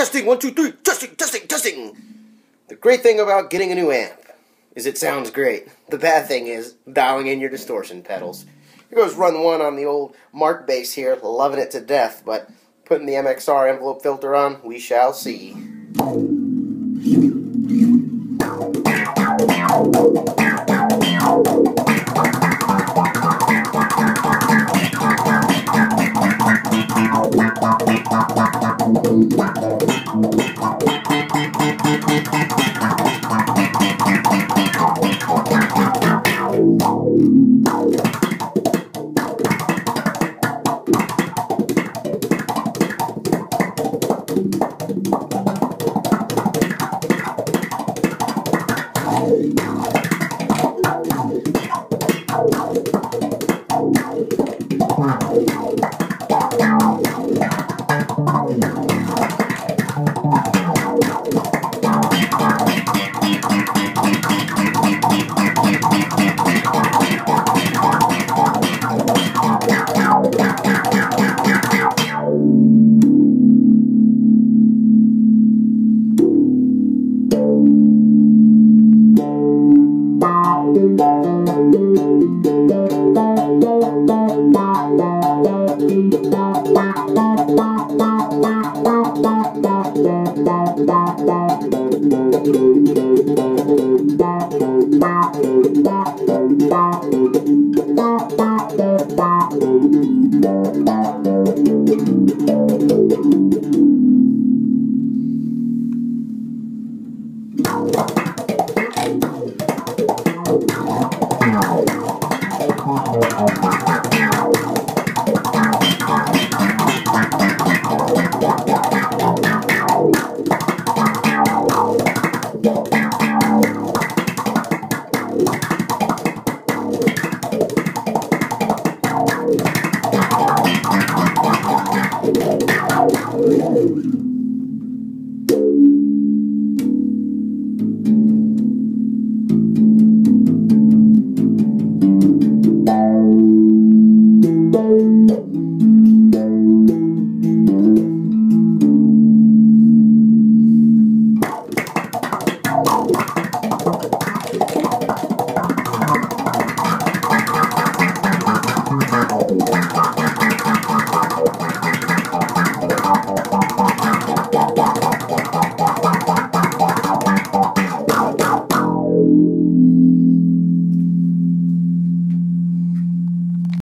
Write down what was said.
Testing, 1, 2, 3. Testing, testing, testing. The great thing about getting a new amp is it sounds great. The bad thing is dialing in your distortion pedals. Here goes run 1 on the old Mark bass here, loving it to death, but putting the MXR envelope filter on, we shall see.